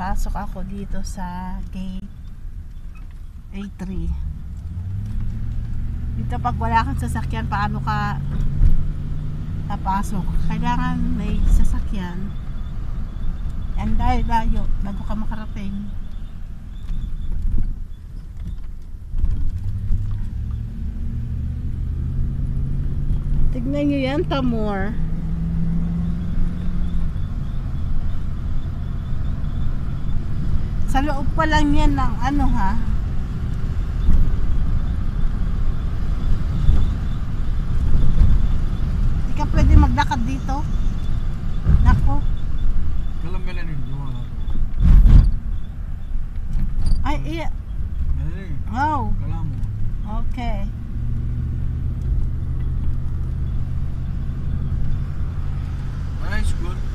Pasok ako dito sa gate A3. Dito pag wala kang sasakyan, paano ka papasok? Kailangan may sasakyan. Ang layo bago ka makarating. Tignan nyo yan, Tamor. Sa loob pa lang yan ng ano ha. Hindi ka pwede maglakad dito. Nako. Kalam ka na ninyo. Ay, iya. Oh, Kalam mo. okay. Nice, good.